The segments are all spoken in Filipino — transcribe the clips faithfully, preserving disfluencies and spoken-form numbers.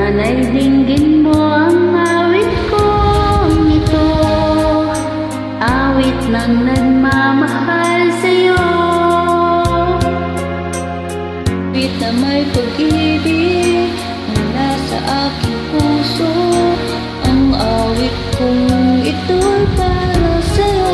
Sana'y dinggin mo ang awit kong ito, awit ng nagmamahal sa'yo, awit na may pag-ibig mula sa aking puso. Ang awit kong ito'y para sa'yo.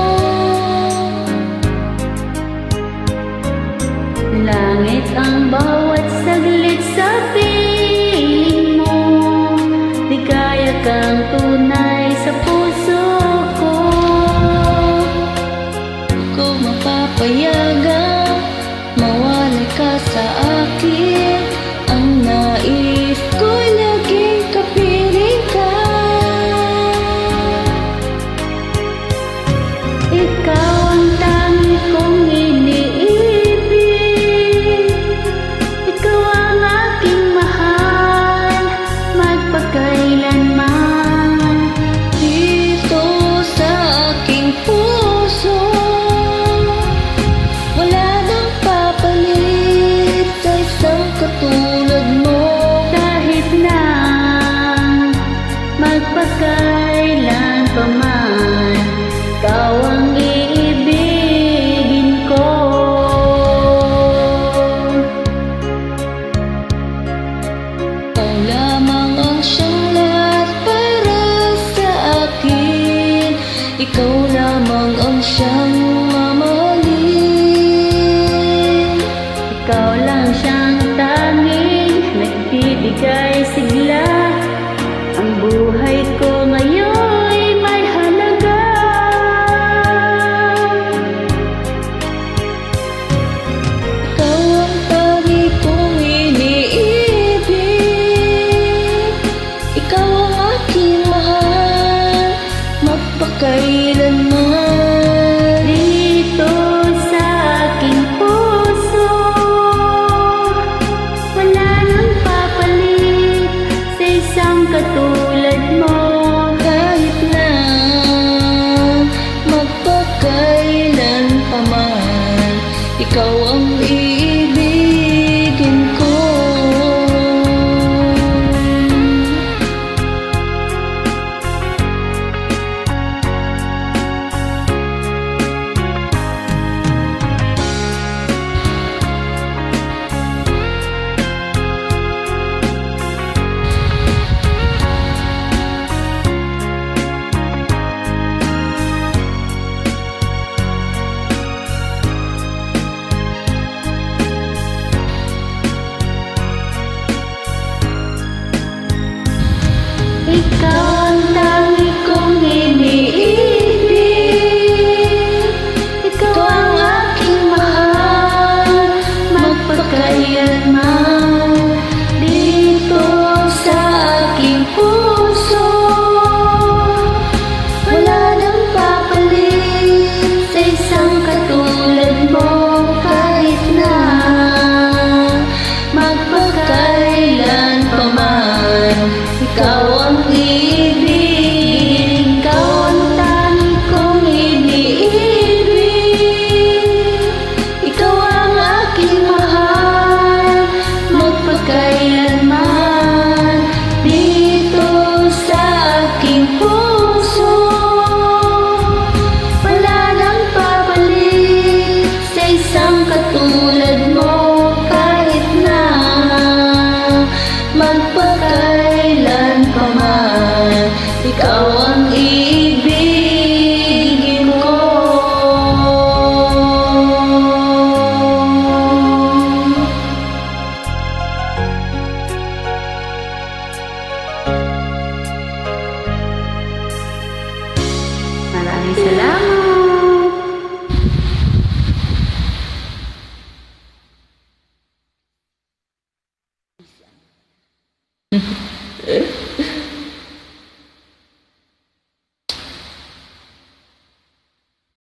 Langit ang bawat saglit sa piling mo, ligaya kang tunay sa puso ko. Ko mapapayagang mawalay ka sa akin, ang nais ko'y naging kapiling ka. Ikaw ang tangi kong iniibig, ikaw ang aking mahal, magpakailanman. Dito sa aking puso, wala nang papalit sa isang katulad mo. Kahit na magpakailan pa man, ikaw ang iibigin ko. Ikaw lamang ang siyang lahat para sa akin, ikaw lamang ang siyang mamahalin. Ikaw lang siyang tanging nagbibigay sigla, ang buhay ko ngayon'y may halaga. Ikaw ang tangi kong iniibig, ikaw ang aking mahal, magpakailanman. Dito sa aking puso, wala nang papalit sa isang katulad mo. Kahit na magpakailan pa man, ikaw ang